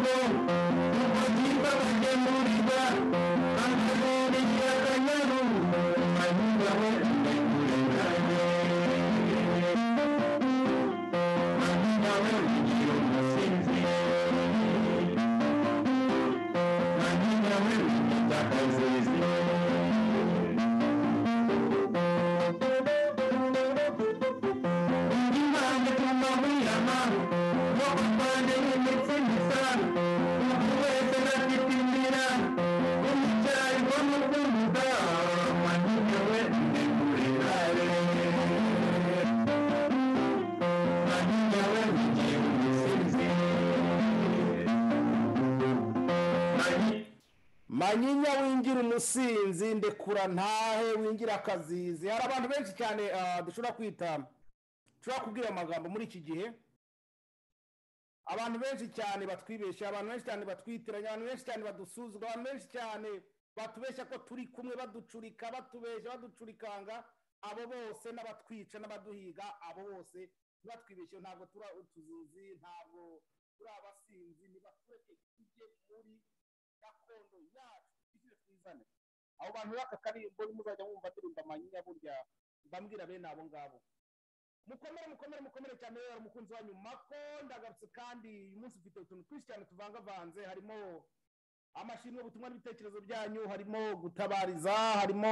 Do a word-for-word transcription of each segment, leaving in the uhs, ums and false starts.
Manyinya wingira umusinzi ndekura ntahe wingira akazizi. Hari abantu benshi cyane dushobora kwita dushobora kubwira amagambo muri iki gihe. Abantu benshi cyane batwibesha, abantu benshi cyane batwitiranya, abantu benshi cyane badusuzugura, abantu benshi cyane batubesha ko turi kumwe, baducurika, batubesha, baducurikanga. Abo bose n'abatwica n'abaduhiga, abo bose batwibeshe. Ntabwo tura utuzuzi, ntabwo turi abasinzi, nibatureke tujye muri gakondo yacu tujye twizane. Abo bantu baka karimbo muzajya mwumva ndirimba Manyinya burya bambwira bene abo ngabo. Mukomere mukomere mukomere cyane rero umukunzi wanyu Mako, ndagarutse kandi uyu munsi ufite utuntu twinshi cyane tuvanga vanze. Harimo amashimwe, ubutumwa n'ibitekerezo byanyu, harimo gutabariza, harimo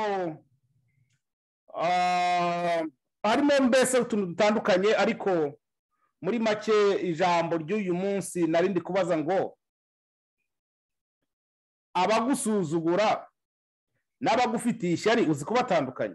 ah harimo mbese utuntu dutandukanye. Ariko muri make ijambo ry'uyu munsi narindi kubaza ngo abagusuzugura n'abagufitiye ishyari uzi kubatandukanye.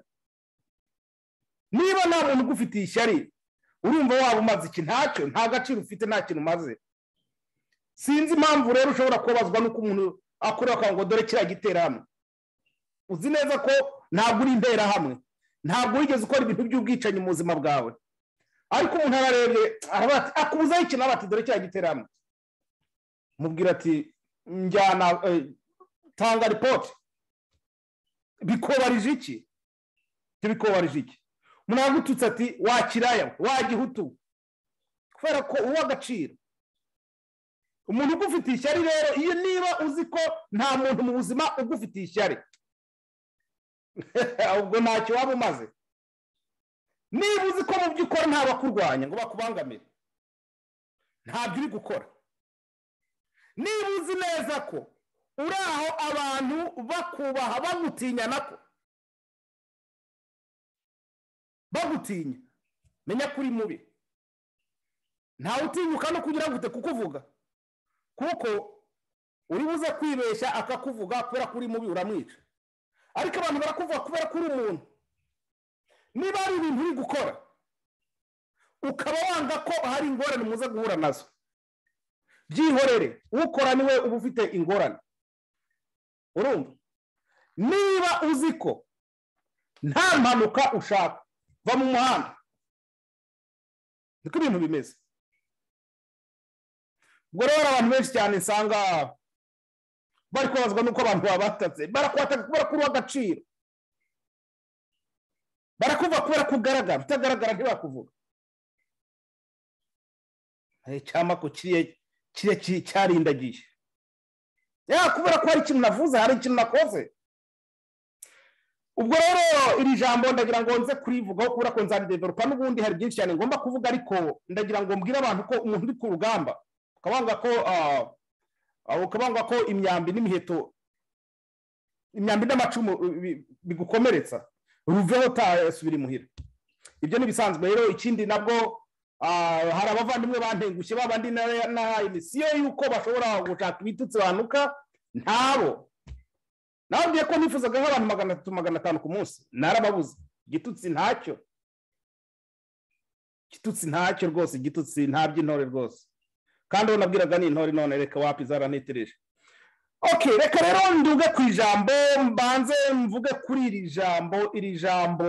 Niba nta muntu ugufitiye ishyari urumva waba umaze iki? Ntacyo, nta gaciro ufite, nta kintu umaze. Sinzi impamvu rero ushobora kubazwa nuko umuntu akora akango dore kira gitera hamwe. Uzi neza ko ntabwo uri imbera hamwe, ntabwo wigeze ukora ibintu by'ubwicanyi mu buzima bwawe, ariko umuntu ararebye akubuza ikintu abati dore kira gitera hamwe. Mubwira ati njyana tanga report. Bikobarije iki? Tibikobarije iki? Munagututse ati wakiraya wagihutu kubera ko uwa gaciro. Umuntu ugufitiye ishyari rero, iyo niba uzi ko nta muntu mu buzima ugufitiye ishyari ubwo ntacyo waba umaze. Niba uzi ko mu by'ukora nta bakurwanya ngo bakubangamire, ntabyo uri gukora. Niba uzi neza ko uri aho abantu bakubaha bagutinya nako bagutinya, menya kuri mubi. Ntawe utinyuka no kugira ngo kukuvuga, kuko uri buze kwibesha akakuvuga kubera kuri mubi uramwica. Ariko abantu barakuvuga kubera kuri umuntu. Niba ari ibintu uri gukora ukaba wanga ko hari ingorane muze guhura nazo, byihorere. Ukora niwe uba ufite ingorane. Urumva? Niba uzi ko nta mpanuka ushaka, va mu muhanda. Niko ibintu bimeze. Ubwo rero abantu benshi cyane nsanga bari kubazwa nuko abantu babatatse, barakwataka kubera kuri w'agaciro, barakuva kubera kugaragara, utagaragara ntibakuvuga. Cyama ko kiriye kiriye cyarindagiye, ya kubera ko hari ikintu navuze, hari ikintu nakoze. Ubwo rero iri jambo ndagira ngo nze kurivugaho kubera ko nzari developer, n'ubundi hari byinshi cyane ngomba kuvuga, ariko ndagira ngo mbwire abantu ko umuntu uri ku rugamba ukabanga ko ukabanga ko imyambi n'imiheto, imyambi n'amacumu bigukomeretsa, ruveho tasubira imuhira. Ibyo nibisanzwe rero. Ikindi nabwo hari abavandimwe bantengushye babandi na emisiyo yuko bashobora gushaka ibitutsi banuka, ntabo nabwiye ko nifuzaga nk'abantu magana atatu magana atanu ku munsi, narababuze. Igitutsi ntacyo, igitutsi ntacyo rwose, igitutsi nta by'intore rwose. Kandi nabwiraga ni intore, none reka wapi zaranitereje. Okay, reka rero nduge ku ijambo, mbanze mvuge kuri iri jambo iri jambo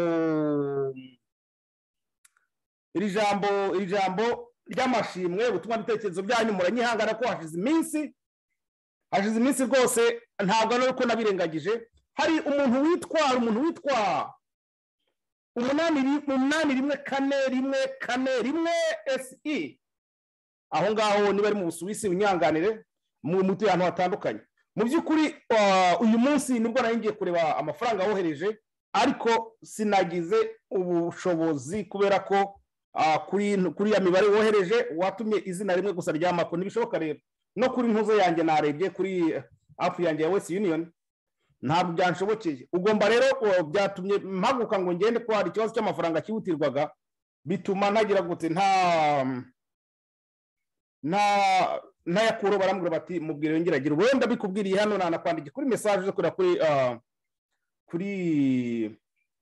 iri jambo iri jambo ry'amashimwe, ubutumwa n'ibitekerezo byanyu. Muranyihangana ko hashize iminsi hashize iminsi rwose, ntabwo ari uko nabirengagije. Hari umuntu witwara umuntu witwa umunani umunani rimwe kane rimwe kane rimwe S E, aho ngaho niba ari mu Busuwisi unyanganire. mu mutu y'ahantu hatandukanye. Mu by'ukuri uyu munsi nibwo naringiye kureba amafaranga wohereje, ariko sinagize ubushobozi kubera ko kuri kuri ya mibare wohereje watumye izina rimwe gusa ry'amako ntibishoboka. Rero no kuri ntuzo yanjye narebye kuri app yanjye ya Western Union ntabwo byanshobokeye. Ugomba rero byatumye mpaguka ngo ngende ko hari ikibazo cy'amafaranga kihutirwaga, bituma nagira gute nta nta nayakuro barambwira bati mubwire ngiragira. Wenda bikubwiriye hano nanakwandika kuri message zo kuri kuri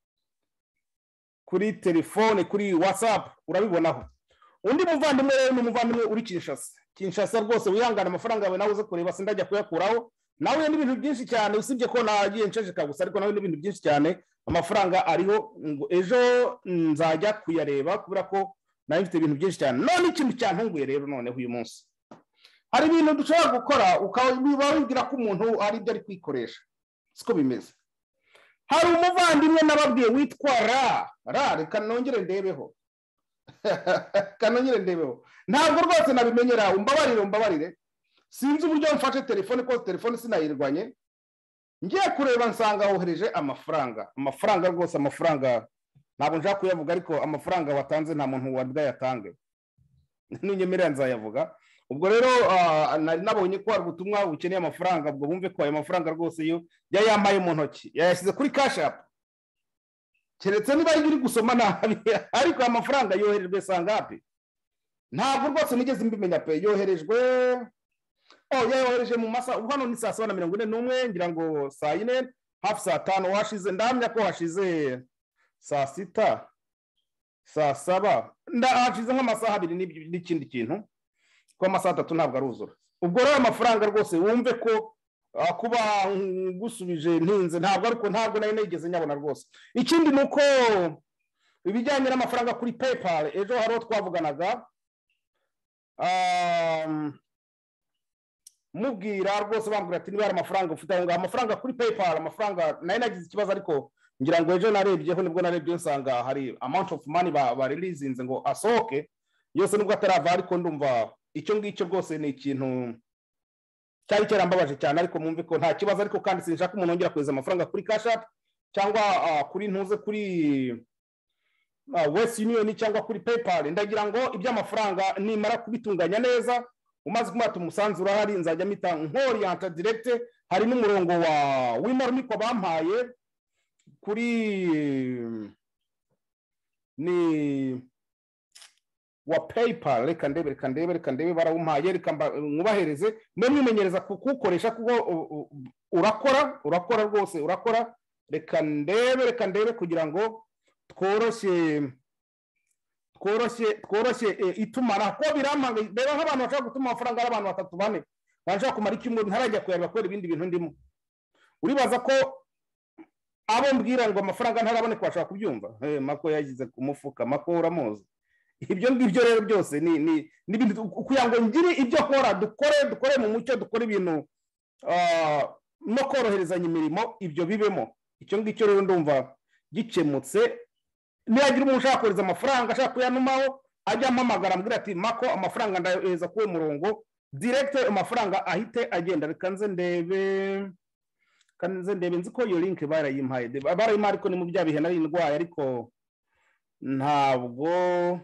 kuri telefone kuri WhatsApp urabibonaho. Undi muvandimwe rero ni muvandimwe uri Kinshasa. Kinshasa rwose wihangana amafaranga yawe nawe uze kureba sindajya kuyakuraho. Nawe n'ibintu byinshi cyane usibye ko nagiye nceceka gusa, ariko nawe n'ibintu byinshi cyane amafaranga ariho ngo ejo nzajya kuyareba kubera ko nayo mfite ibintu byinshi cyane. None ikintu cyantunguye rero noneho uyu munsi hari ibintu dushobora gukora ukaba wibwira ko umuntu ari byo ari kwikoresha, siko bimeze. Hari umuvandimwe nababwiye witwa ra ra reka nongere ndebeho kanongere ndebeho ntabwo rwose nabimenyera. Umbabarire umbabarire sinzi uburyo mfashe telefone ko telefone sinayirwanye, ngiye kureba nsanga wohereje amafaranga amafaranga rwose amafaranga ntabwo nshaka kuyavuga, ariko amafaranga watanze nta muntu wabwayatange n'inyemerera nzayavuga. Ubwo rero nari nabonye ko hari ubutumwa bukeneye amafaranga, ubwo bumve ko ayo mafaranga rwose yo yayampaye mu ntoki yayashyize kuri cash app, keretse niba iri gusoma nabi, ariko amafaranga yoherejwe sangapi ntabwo rwose nigeze mbimenya pe. Yoherejwe oh yayohereje mu masa ubwo hano ni saa saba na mirongo ine n'umwe ngira ngo saa yine hafi saa tanu washize, ndahamya ko hashize saa sita saa saba ndahashize nk'amasaha abiri n'ikindi kintu, ko amasaha atatu ntabwo aruzura. Ubwo rero amafaranga rwose wumve ko kuba gusubije ntinze ntabwo, ariko ntabwo nayo nigeze nyabona rwose. Ikindi nuko ibijyanye n'amafaranga kuri PayPal, ejo haro twavuganaga um mubwira rwose bambwira ati niba hari amafaranga ufite ngo amafaranga kuri PayPal, amafaranga nayo nagize ikibazo, ariko ngira ngo ejo narebyeho nibwo narebye nsanga hari amount of money ba, ba releasinze ngo asohoke yose nubwo atarava, ariko ndumva icyo ngicyo rwose ni ikintu cyari cyarambabaje cyane. Ariko mwumve ko nta kibazo, ariko kandi sinshaka umuntu ongera kweza amafaranga kuri cash app cyangwa uh, kuri ntuze kuri uh, Western Union cyangwa kuri PayPal. Ndagira ngo iby'amafaranga nimara kubitunganya neza umaze kumata umusanzu urahari nzajya mita nkorienta direct. Hari n'umurongo wa w'imormiko bampaye kuri ni wa PayPal, reka ndebe reka ndebe reka ndebe barawumpaye, reka mubahereze mwimenyereza kukoresha kuko urakora urakora rwose urakora. Reka ndebe reka ndebe kugira ngo tworoshye tworoshye tworoshye itumana ko biramanga. Rero nk'abantu bashaka gutuma amafaranga y'abantu batatu bane bashaka kumara icyumweru ntarajya kuyareba kubera ibindi bintu ndimo, uribaza ko abo mbwira ngo amafaranga ntaraboneka bashaka kubyumva. Eh mako yagize ku mufuka, mako uramuzi. Ibyo ngibyo rero byose ni ni n'ibintu kugira ngo ngire ibyo nkora dukore dukore mu mucyo, dukore ibintu no koroherezanya imirimo, ibyo bibemo. Icyo ngicyo rero ndumva gikemutse. Niyagira umuntu ushaka kohereza amafaranga ashaka kuyanumaho ajya ampamagara ambwira ati mako amafaranga ndayohereza kuwe murongo direct, amafaranga ahite agenda. Reka nze ndebe kanze ndebe nzi ko iyo link barayimpaye barayimpaye, ariko ni mu bya bihe nari ndwaye, ariko ntabwo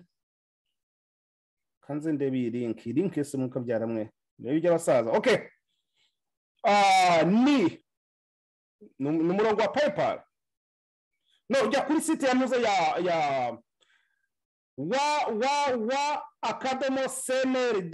kanze ndebe iyi link link yose muka byaramwe ndebe by'abasaza. Okay, ah ni n'umurongo wa PayPal. No, ujya kuri site ya muze ya ya wa wa wa akadomo cnrd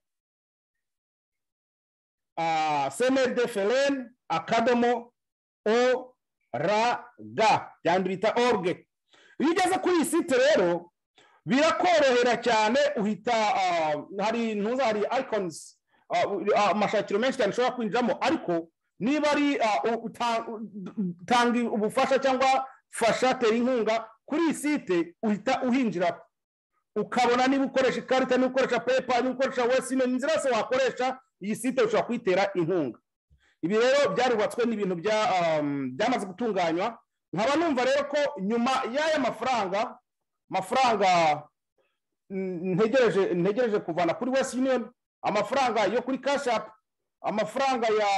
ah cnrd felen akadomo o ra ga cyangwa bita org. Iyo ugeze kuri site rero birakorohera cyane, uhita hari ntuza hari icons amashakiro menshi cyane ushobora kwinjiramo, ariko niba ari utanga ubufasha cyangwa fasha tera inkunga kuri site uhita uhinjira ukabona niba ukoresha ikarita, niba ukoresha PayPal, niba ukoresha Western Union, inzira zose wakoresha iyi site ushobora kwitera inkunga. Ibi rero byarubatswe n'ibintu bya byamaze gutunganywa. Nkaba numva rero ko nyuma y'aya mafaranga mafaranga ntegereje ntegereje kuvana kuri Western Union, amafaranga yo kuri cash app amafaranga ya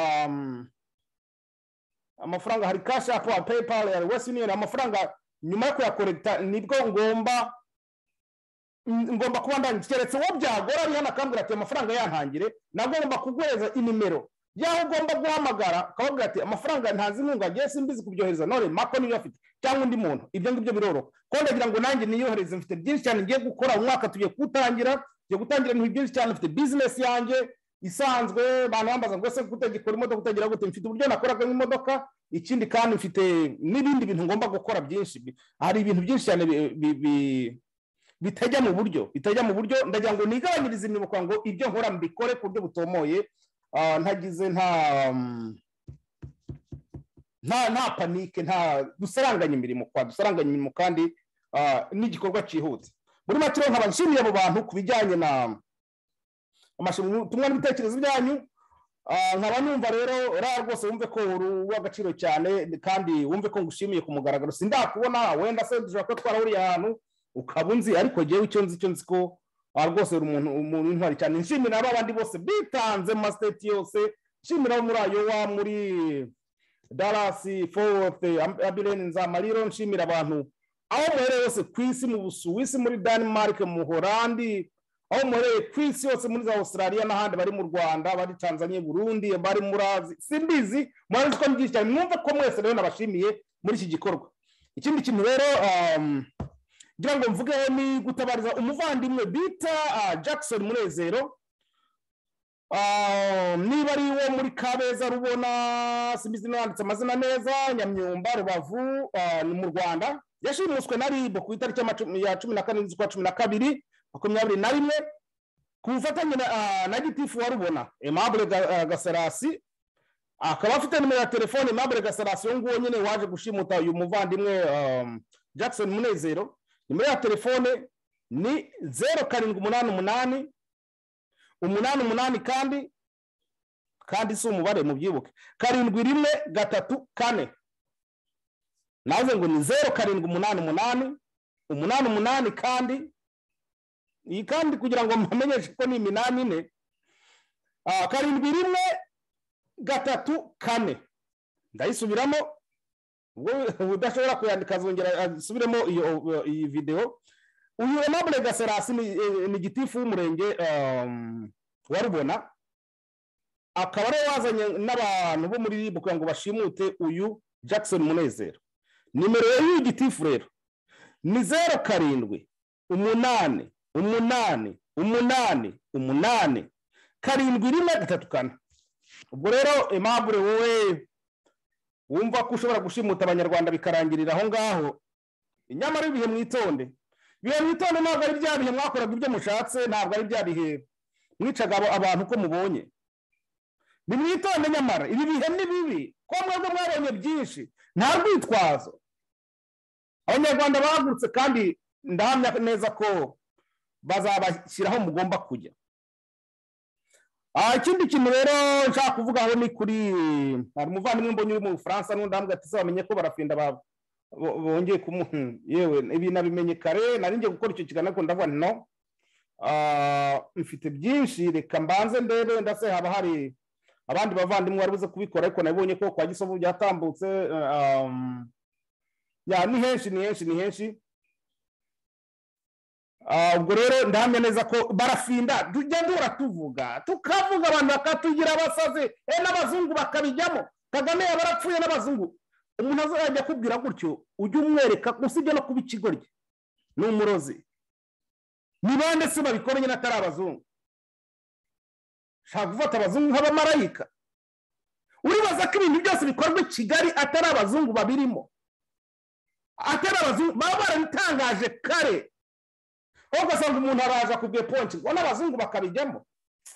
amafaranga hari cash app wa PayPal ya Western Union amafaranga nyuma yo kuyakorekta nibwo ngomba ngomba kuba ndangikiretse wo byagora ari hana kambira ati amafaranga yantangire nabwo ngomba kugweza inimero yaho ugomba guhamagara kavuga ati amafaranga ntazi nkunga giye simbizi kubyohereza none mako niyo afite cyangwa undi muntu ibyo ngibyo biroro ko ndagira ngo nanjye niyohereze mfite byinshi cyane ngiye gukora umwaka tugiye kutangira ngiye gutangira ibintu byinshi cyane mfite business yanjye isanzwe bana bambaza ngo se gutegekora imodoka kutagira gute mfite uburyo nakoraga nk'imodoka ikindi kandi mfite n'ibindi bintu ngomba gukora byinshi hari ibintu byinshi cyane bitajya mu buryo bitajya mu buryo ndagira ngo nigabanyirize imirimo kwa ngo ibyo nkora mbikore ku buryo butomoye ntagize nta nta nta panike nta dusaranganya imirimo kwa dusaranganya imirimo kandi n'igikorwa cyihutse muri make rero nkaba nshimiye abo bantu ku bijyanye na amashimwe tumwe n'ibitekerezo byanyu nkaba numva rero ra rwose wumve ko uw'agaciro cyane kandi wumve ko ngushimiye ku mugaragaro sindakubona wenda se dushobora ko twarahuriye ahantu ukaba unzi ariko jewe icyo nzi icyo nzi ko rwose umuntu umuntu intwari cyane nshimira abandi bose bitanze mu state yose nshimira muri Iowa muri Dallas Fort Worth Abilene Nzamariro nshimira abantu aho muhereye yose ku isi mu Busuwisi muri Denmark mu Holandi aho muhereye ku isi yose muri za Australia n'ahandi bari mu Rwanda bari Tanzania Burundi bari muri simbizi murazi ko byinshi cyane mwumva ko mwese rero nabashimiye muri iki gikorwa ikindi kintu rero ngira ngo mvuge ni gutabariza umuvandimwe bita Jackson Munezero niba ari wo muri Kabeza rubona simbizi nanditse amazina neza Nyamyumba Rubavu ni mu Rwanda yashimuswe na ribo ku itariki ya cumi na kane z'ukwa cumi na kabiri makumyabiri na rimwe ku bufatanye na gitifu wa Rubona Aimable Gasarasi akaba afite nimero ya telefone Aimable Gasarasi yo nguwo nyine waje gushimuta uyu muvandimwe Jackson Munezero nimero ya telefone ni zero karindwi umunani umunani umunani umunani kandi kandi si umubare mubyibuke karindwi rimwe gatatu kane navuze ngo ni zero karindwi umunani umunani umunani umunani kandi iyi kandi kugira ngo mumenyeshe ko ni iminani ine karindwi rimwe gatatu kane ndayisubiramo ubwo udashobora kuyandika azongera asubiremo iyo iyi video uyu Aimable Gasarasi ni gitifu w'umurenge wa Rubona akaba ari wazanye n'abantu bo muri ribo kugira ngo bashimute uyu Jackson Munezero nimero y'uyu gitifu rero ni zero karindwi umunani umunani umunani umunani karindwi rimwe gatatu kane ubwo rero Aimable wowe wumva ko ushobora gushimuta abanyarwanda bikarangirira aho ngaho inyamara ibihe mwitonde bihe mwitonde ntabwo ari bya bihe mwakoraga ibyo mushatse ntabwo ari bya bihe mwicaga abantu ko mubonye ni mwitonde nyamara ibi bihe ni bibi ko mwebwe mwabonye byinshi nta rwitwazo abanyarwanda bahagurutse kandi ndahamya neza ko bazabashyiraho mugomba kujya ikindi kintu rero nshaka kuvuga aho ni kuri hari umuvandimwe mbonye uri mu Bufaransa n'undi ambwira ati se bamenye ko barafinda bongeye kumuha yewe ibi nabimenye kare nari ngiye gukora icyo kiganiro ko ndavuga nti no mfite byinshi reka mbanze ndebe ndase haba hari abandi bavandimwe bari buze kubikora ariko nabonye ko kwa Gisovu byatambutse ya ni henshi ni henshi ni henshi ubwo rero ndahamya neza ko barafinda tugenda tuvuga tukavuga abantu bakatugira abasazi eh n'abazungu bakabijyamo Kagame yabarapfuye n'abazungu umuntu azajya kubwira gutyo ujye umwereka usibye no kuba ikigoryi ni umurozi ni bande se babikora nyine atari abazungu shaka gufata abazungu nk'abamarayika uribaza ko ibintu byose bikorwa i Kigali atari abazungu babirimo atari abazungu baba barabitangaje kare ugasanga umuntu araje akubwiye ponti ngo n'abazungu bakabijyamo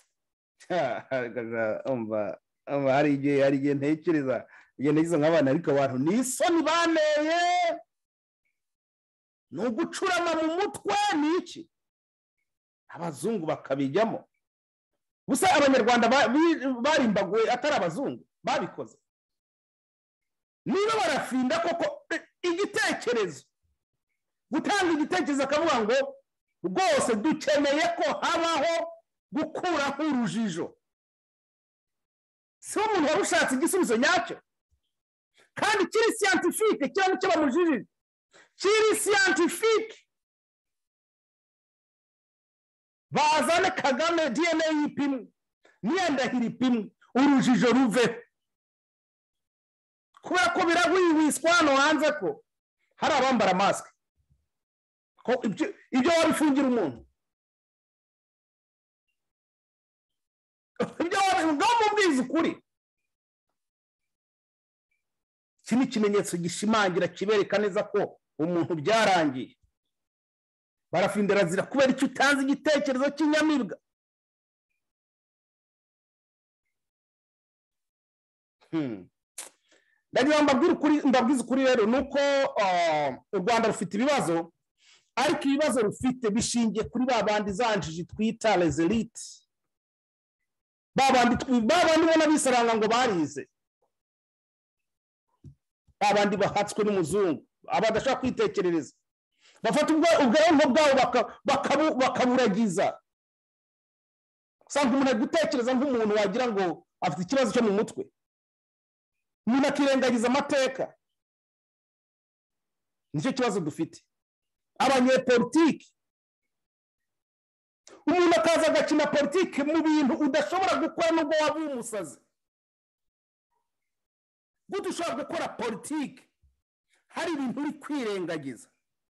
umva hari igihe hari igihe ntekereza igihe ntekereza nk'abana ariko abantu ni isoni baneye ni ugucurama mu mutwe ni iki abazungu bakabijyamo gusa abanyarwanda barimbaguye atari abazungu babikoze niba barafinda koko igitekerezo gutanga igitekerezo akavuga ngo rwose dukeneye ko habaho gukuraho urujijo si umuntu wari ushatse igisubizo nyacyo kandi kiri scientifique cyane cyo bamujijije kiri scientifique bazane Kagame D N A yipimwe niyandahira ipimwe urujijo ruve kubera ko biragwiwiswa hano hanze ko hari abambara mask ko ibyo ibyo wabifungira umuntu ibyo wabimubwiza ukuri iki ni ikimenyetso gishimangira kibereka neza ko umuntu byarangiye barafindira zira kubera icyo utanze igitekerezo cy'inyamibwa ndagira mbabwira ukuri ndabwiza ukuri rero nuko u Rwanda rufite ibibazo ariko ibibazo rufite bishingiye kuri babandi zanjiji twita les élites babandi babandi bona bisaranga ngo barize babandi bahatswe n'umuzungu abadashaka kwitekerereza bafata ubwonko bwabo bakaburagiza usanga umuntu gutekereza nk'umuntu wagira ngo afite ikibazo cyo mu mutwe umuntu akirengagiza amateka nicyo kibazo dufite abanyepolitiki umuntu akaza agakina politiki mu bintu udashobora gukora nubwo waba uri umusazi gute ushobora gukora politiki hari ibintu uri kwirengagiza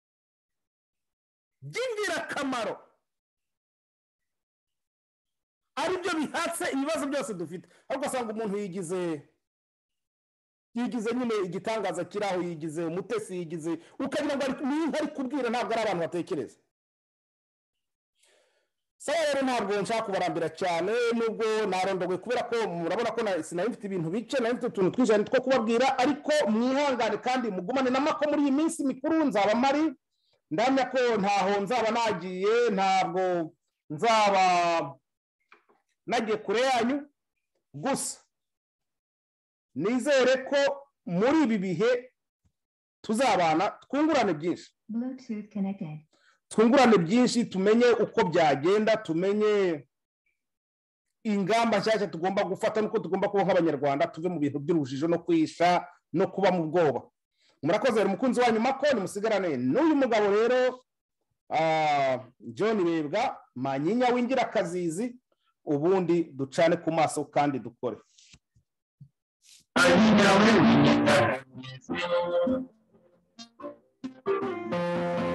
by'ingirakamaro aribyo bihatse ibibazo byose dufite ariko asanga umuntu yigize yigize nyine igitangaza kiraho yigize umutesi yigize ukagira ngo ari kubwira ntabwo ari abantu batekereza sawa rero ntabwo nshaka kubarambira cyane nubwo narondowe kubera ko murabona ko sinari mfite ibintu bice nari mfite utuntu twijana two kubabwira ariko mwihangane kandi mugumane n'amako muri iyi minsi mikuru nzaba mari ndamya ko ntaho nzaba nagiye ntabwo nzaba nagiye kure yanyu gusa nizere ko muri ibi bihe tuzabana twungurane byinshi Bluetooth connected twungurane byinshi tumenye uko byagenda tumenye ingamba nshyashya tugomba gufata nuko tugomba kuba nk'abanyarwanda tuve mu bintu by'urujijo no kwisha no kuba mu bwoba murakoze rero umukunzi wanyu mako nimusigarane n'uyu mugabo rero John Bebwa Manyinya w'ingirakazizi ubundi ducane ku maso kandi dukore Manyinya w'ingirakazizi